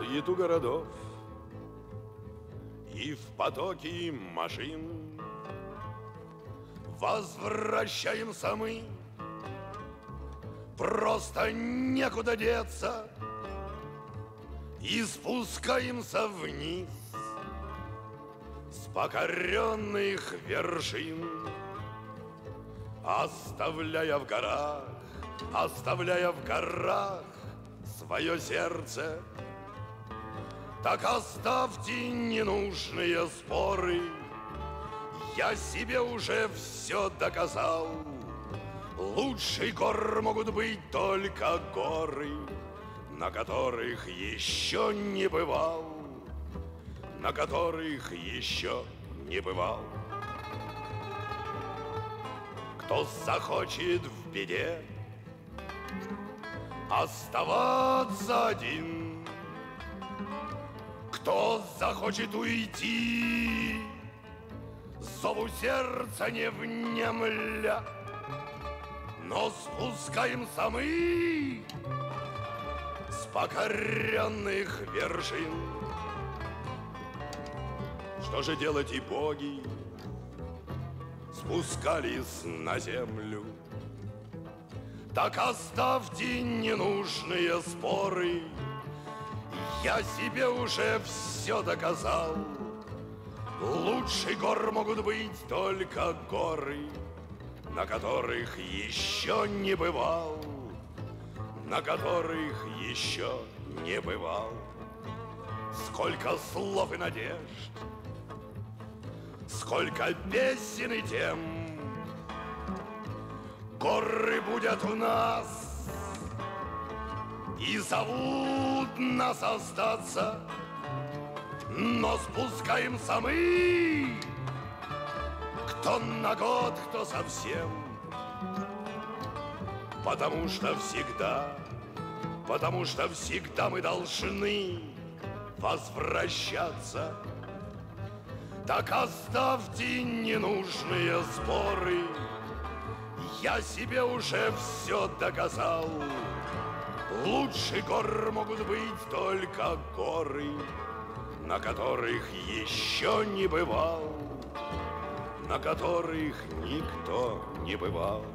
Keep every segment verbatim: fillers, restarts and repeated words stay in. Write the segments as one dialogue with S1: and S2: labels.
S1: суету городов и в потоке машин возвращаемся мы. Просто некуда деться, и спускаемся вниз с покоренных вершин, оставляя в горах, оставляя в горах свое сердце. Так оставьте ненужные споры, я себе уже все доказал. Лучшей гор могут быть только горы, на которых еще не бывал, на которых еще не бывал. Кто захочет в беде оставаться один, кто захочет уйти, зову сердца не внемля, но спускаемся мы с покоренных вершин. Что же делать, и боги спускались на землю? Так оставьте ненужные споры, я себе уже все доказал. Лучшей гор могут быть только горы, на которых еще не бывал, на которых еще не бывал. Сколько слов и надежд, сколько песен и тем, горы будут у нас и зовут нас остаться, но спускаемся мы, кто на год, кто совсем, потому что всегда, потому что всегда мы должны возвращаться. Так оставьте ненужные споры, я себе уже все доказал. Лучше гор могут быть только горы, на которых еще не бывал, на которых никто не бывал.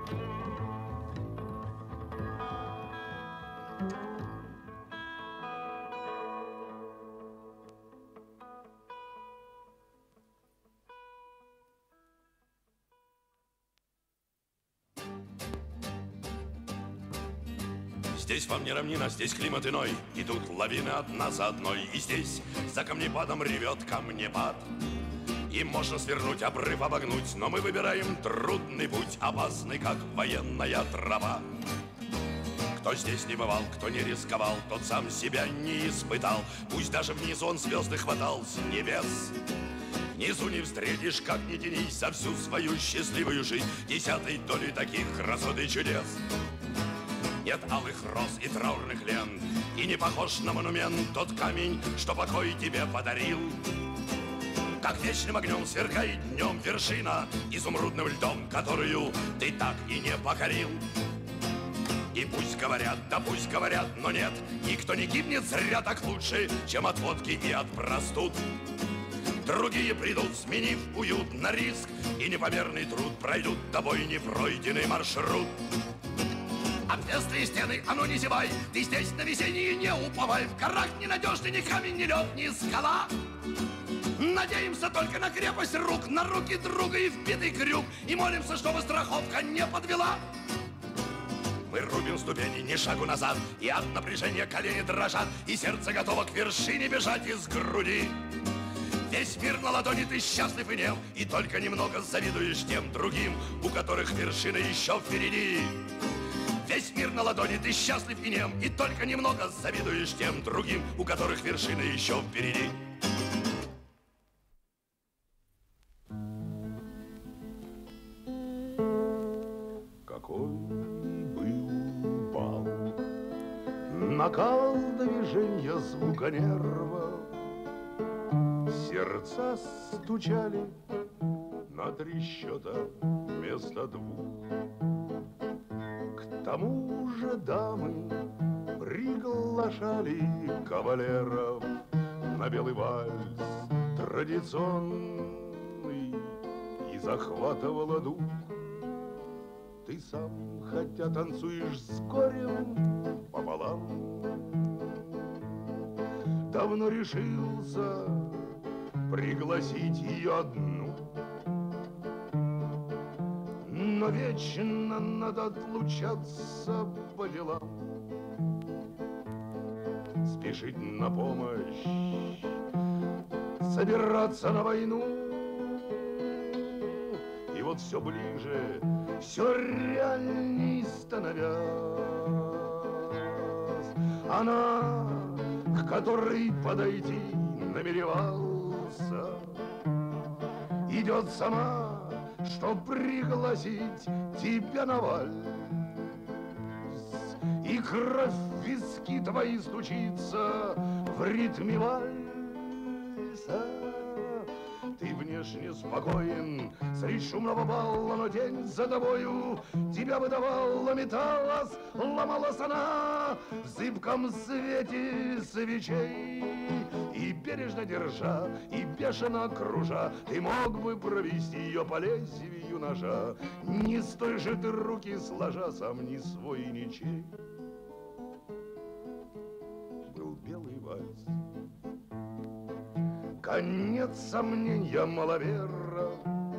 S1: Здесь вам не равнина, здесь климат иной, идут лавины одна за одной, и здесь за камнепадом ревет камнепад. И можно свернуть, обрыв обогнуть, но мы выбираем трудный путь, опасный, как военная трава. Кто здесь не бывал, кто не рисковал, тот сам себя не испытал. Пусть даже внизу он звезды хватал с небес. Внизу не встретишь, как ни тянись, за всю свою счастливую жизнь десятой доли таких красот и чудес. Нет алых роз и траурных лент, и не похож на монумент тот камень, что покой тебе подарил. Как вечным огнем сверкает днем вершина, изумрудным льдом, которую ты так и не покорил. И пусть говорят, да пусть говорят, но нет, никто не гибнет зря так лучше, чем от водки и от простуд. Другие придут, сменив уют на риск, и непомерный труд пройдут тобой непройденный маршрут. Отвесные стены, а ну не зевай, ты здесь на весеннее не уповай. В горах ненадежный ни камень, ни лед, ни скала. Надеемся только на крепость рук, на руки друга и вбитый крюк, и молимся, чтобы страховка не подвела. Мы рубим ступени, ни шагу назад, и от напряжения колени дрожат, и сердце готово к вершине бежать из груди. Весь мир на ладони, ты счастлив и нем, и только немного завидуешь тем другим, у которых вершина еще впереди. Весь мир на ладони, ты счастлив и нем, и только немного завидуешь тем другим, у которых вершина еще впереди.
S2: Какой был бал, накал движения звука нерва, сердца стучали на три счета вместо двух. К тому же дамы приглашали кавалеров на белый вальс традиционный, и захватывала дух. Ты сам, хотя танцуешь с горем пополам, давно решился пригласить ее одну. Но вечно надо отлучаться по делам, спешить на помощь, собираться на войну. И вот все ближе, все реальней становясь, она, к которой подойти намеревался, идет сама, чтоб пригласить тебя на вальс. И кровь в виски твои стучится в ритме вальса. Ты внешне спокоен средь шумного бала, но день за тобою тебя выдавала, металась, ломалась она в зыбком свете свечей. И бережно держа, и бешено кружа, ты мог бы провести ее по лезвию ножа. Не с той же ты руки сложа, сам ни свой, ничей. Был белый вальс, конец сомнения маловера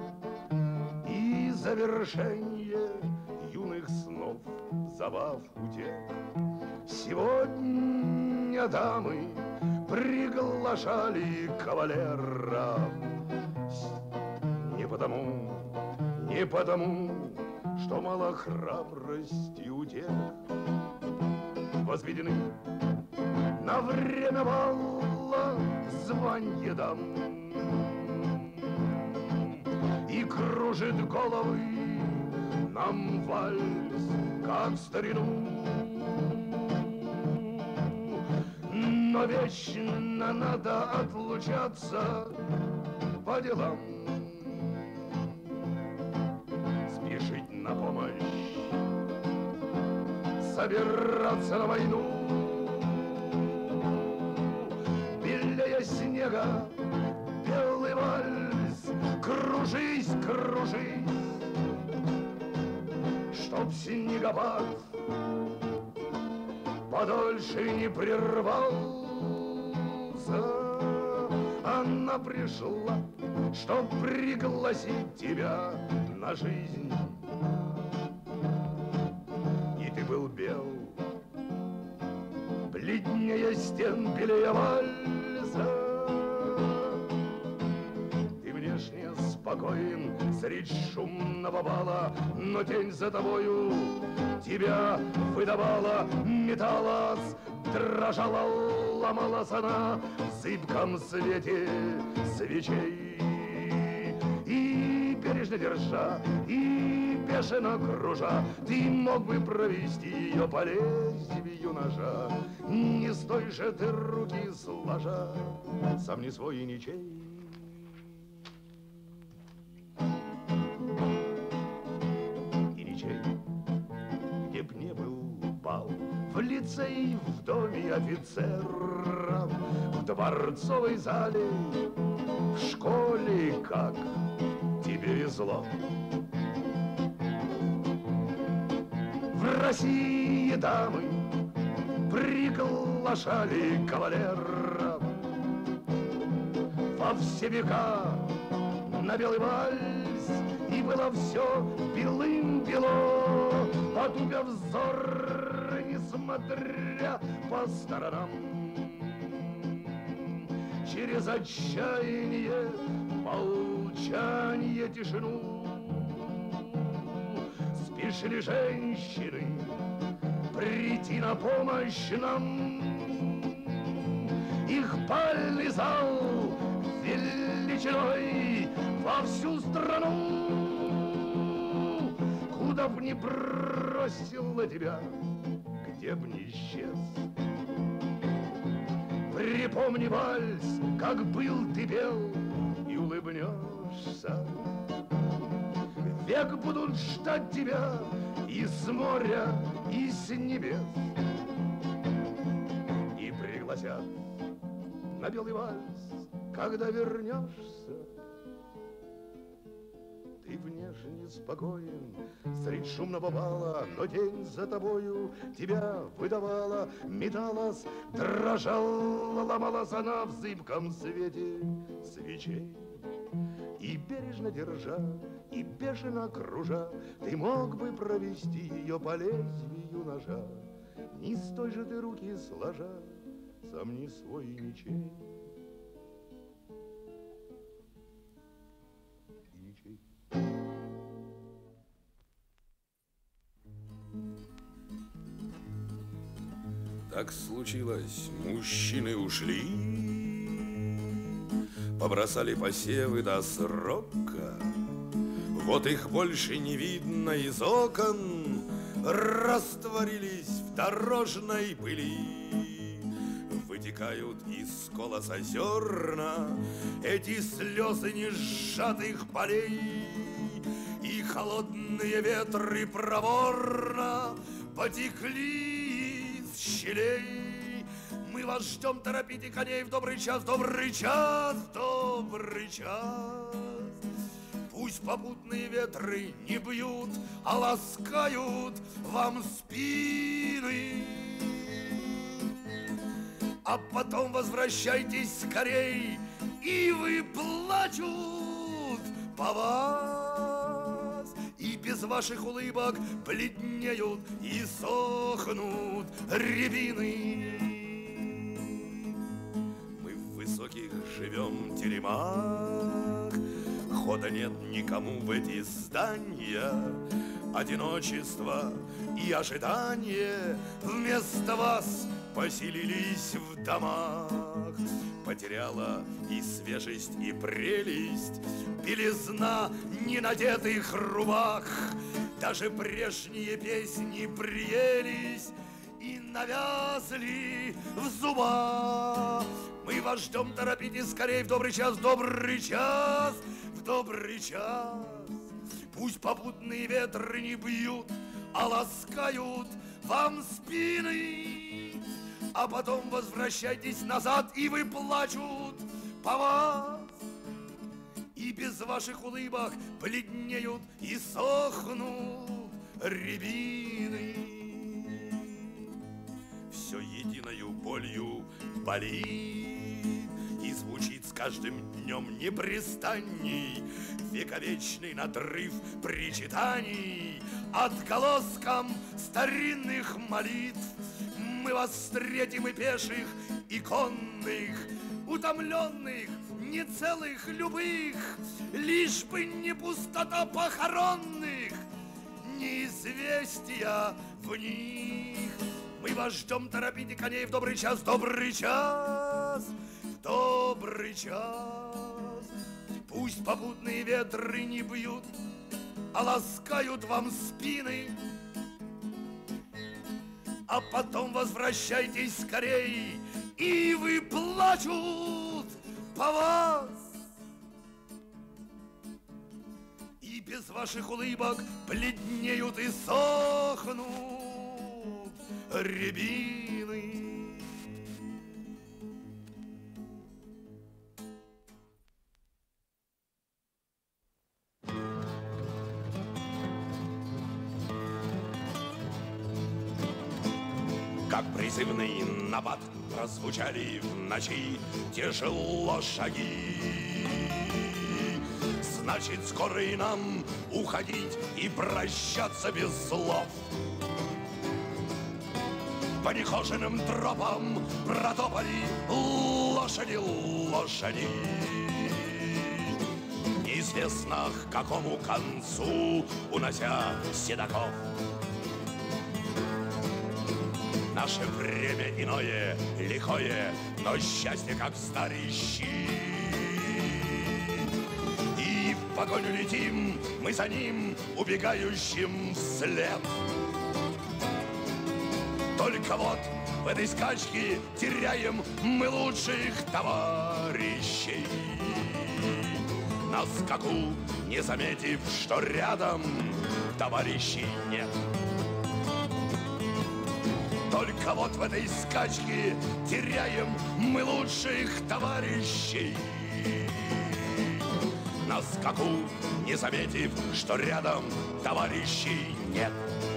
S2: и завершение юных снов, забав утех. Сегодня дамы приглашали кавалеров не потому, не потому, что мало храбрости у тех. Возведены на время бала званья дам, и кружит головы нам вальс, как в старину. Но вечно надо отлучаться по делам, спешить на помощь, собираться на войну. Белее снега белый вальс, кружись, кружись, чтоб снегопад подольше не прервался. Она пришла, чтоб пригласить тебя на жизнь. И ты был бел, бледнее стен, белее вальса. Ты внешне спокоен средь шумного бала, но тень за тобою тебя выдавала, металась, дрожала, ломалась она в зыбком свете свечей. И бережно держа, и бешено кружа, ты мог бы провести ее по лезвию ножа. Не с той же ты руки сложа, сам не свой и ничей. В лицее, в доме офицеров, в дворцовой зале, в школе, как тебе везло. В России дамы приглашали кавалеров во все века на белый вальс, и было все белым-бело, потупя взор, несмотря по сторонам. Через отчаяние, молчание, тишину спешили женщины прийти на помощь нам. Их бальный зал величиной во всю страну, куда б ни бросила тебя, где б ни исчез. Припомни вальс, как был ты бел, и улыбнешься. Век будут ждать тебя и с моря, и с небес. пригласят на белый вальс, когда вернешься. Ты внешне спокоен средь шумного бала, но день за тобою тебя выдавала, металась, дрожала, ломалась она в зыбком свете свечей. И бережно держа, и бешено кружа, ты мог бы провести ее по лезвию ножа. Не с той же ты руки сложа, сам не свой ничей. Ничей.
S1: Так случилось, мужчины ушли, побросали посевы до срока. Вот их больше не видно из окон, растворились в дорожной пыли. Вытекают из колоса зерна эти слезы несжатых полей, и холодные ветры проворно потекли из щелей. Мы вас ждем, торопите коней в добрый час, добрый час, добрый час. Пусть попутные ветры не бьют, а ласкают вам спины. А потом возвращайтесь скорей, и вы плачут по вас. И без ваших улыбок бледнеют и сохнут рябины. Мы в высоких живем теремах, хода нет никому в эти здания. Одиночество и ожидание вместо вас поселились в домах. Потеряла и свежесть, и прелесть белизна ненадетых рубах. Даже прежние песни приелись и навязли в зубах. Мы вас ждем, торопитесь скорей в добрый час, добрый час, в добрый час. Пусть попутные ветры не бьют, а ласкают вам спины. А потом возвращайтесь назад, и вы плачут по вас. И без ваших улыбок бледнеют и сохнут рябины. Все единою болью болит, и звучит с каждым днем непрестанней вековечный надрыв причитаний отголоском старинных молитв. Мы вас встретим и пеших, и конных, утомленных, нецелых, любых, лишь бы не пустота похоронных, неизвестия в них. Мы вас ждем, торопите коней в добрый час, добрый час, добрый час. Пусть попутные ветры не бьют, а ласкают вам спины. А потом возвращайтесь скорей, и вы плачут по вас. И без ваших улыбок бледнеют и сохнут рябины. Как призывный набат прозвучали в ночи тяжело шаги. Значит, скоро и нам уходить и прощаться без слов. По нехоженным тропам протопали лошади, лошади. Неизвестно к какому концу, унося седаков. Наше время иное, лихое, но счастье, как старые щи. И в погоню летим, мы за ним, убегающим вслед. Только вот в этой скачке теряем мы лучших товарищей. На скаку, не заметив, что рядом товарищей нет. Только вот в этой скачке теряем мы лучших товарищей. На скаку, не заметив, что рядом товарищей нет.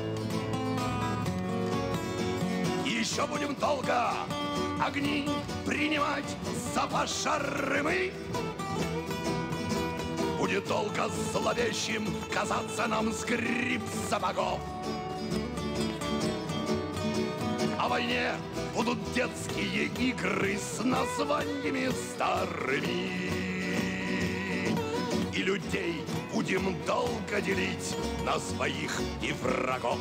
S1: Еще будем долго огни принимать за пожары мы. Будет долго зловещим казаться нам скрип сапогов. О войне будут детские игры с названиями старыми. И людей будем долго делить на своих и врагов.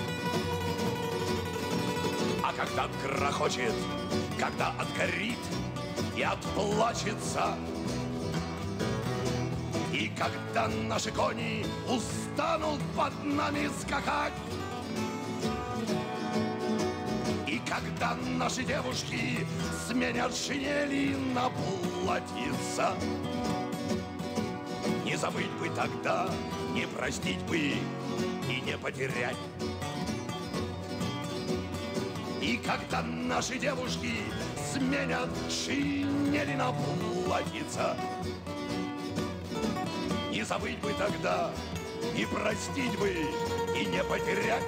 S1: А когда грохочет, когда отгорит и отплачется, и когда наши кони устанут под нами скакать, и когда наши девушки сменят шинели на платьица, не забыть бы тогда, не простить бы и не потерять. И когда наши девушки сменят шинели на платьица, не забыть бы тогда, не простить бы и не потерять.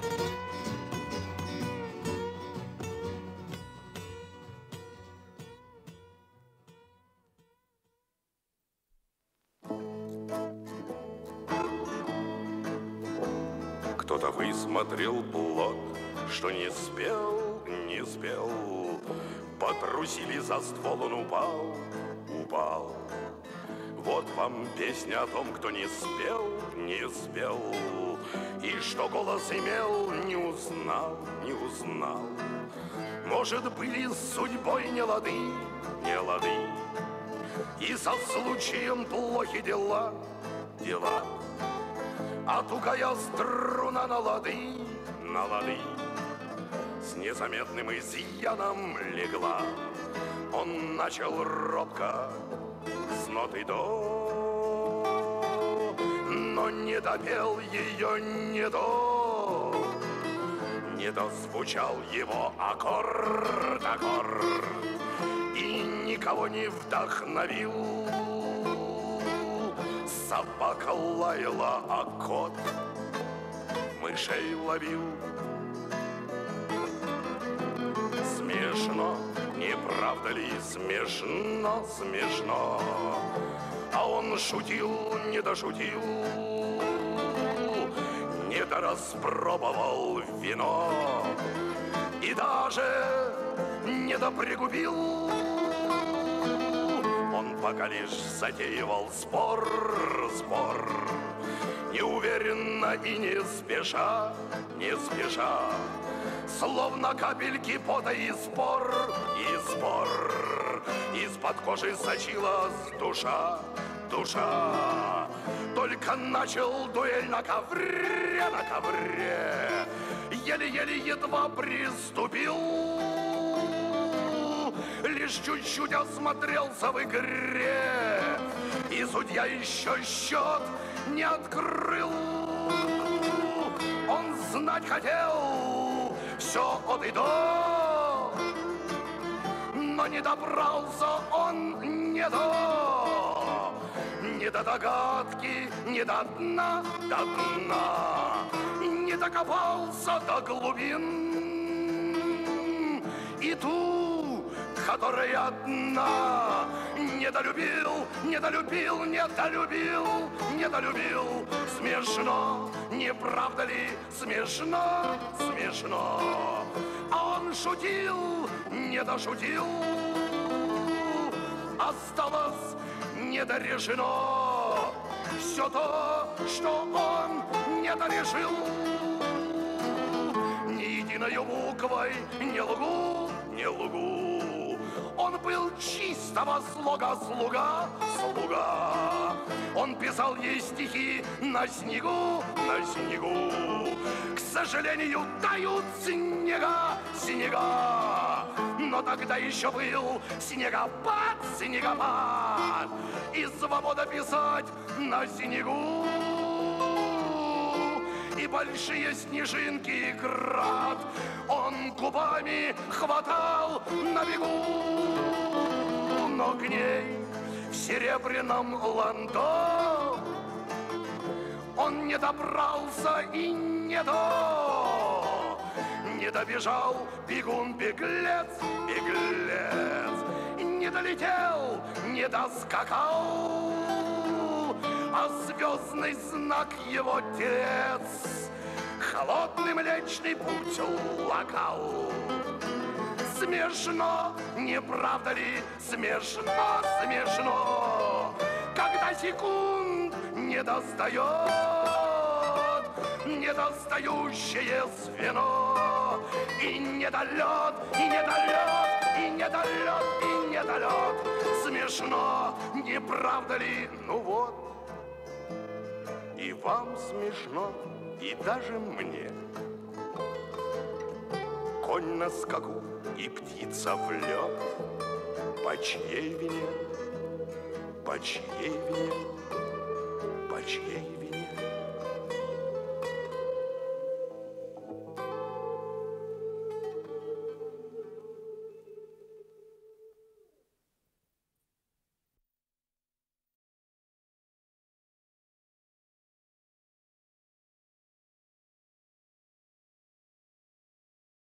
S1: Кто-то высмотрел плод, что не спел, не спел. Потрусили за ствол, он упал, упал. Вот вам песня о том, кто не спел, не спел. И что голос имел, не узнал, не узнал. Может, были с судьбой не лады, не лады. И со случаем плохи дела, дела. А тугая струна на лады, на лады, с незаметным изъяном легла. Он начал робко с ноты до, но не допел ее не до, не дозвучал его аккорд, аккорд, и никого не вдохновил. Собака лаяла, а кот мышей ловил. Смешно, не правда ли, смешно, смешно. А он шутил, не дошутил, не дораспробовал вино и даже не допригубил. Он пока лишь затеивал спор, спор, неуверенно и не спеша, не спеша, словно капельки пота и спор, и спор. Из-под кожи сочилась душа, душа. Только начал дуэль на ковре, на ковре, еле-еле едва приступил. Лишь чуть-чуть осмотрелся в игре, и судья еще счет не открыл. Он знать хотел все от и до, но не добрался он не до, не до догадки, не до дна, до дна, не докопался до глубин. И ту, которая одна, недолюбил, недолюбил, недолюбил, недолюбил. Смешно, не правда ли, смешно, смешно. А он шутил, не дошутил, осталось недорешено все то, что он не дорешил. Ни единой буквой не лгу, не лгу. Он был чистого слога слуга, слуга. Он писал ей стихи на снегу, на снегу. К сожалению, тают снега, снега. Но тогда еще был снегопад, снегопад. И свобода писать на снегу. И
S2: большие снежинки и град он губами хватал на бегу, но к ней в серебряном ландо он не добрался и не до. Не добежал бегун-беглец, беглец, не долетел, не доскакал, а звездный знак его телец холодный Млечный Путь локал. Смешно, не правда ли? Смешно, смешно, когда секунд не достает недостающее звено. И недолет, и недолет, и недолет, и недолет. Смешно, не правда ли? Ну вот, и вам смешно, и даже мне. Конь на скаку и птица в лед. По чьей вине? По чьей вине? По чьей вине?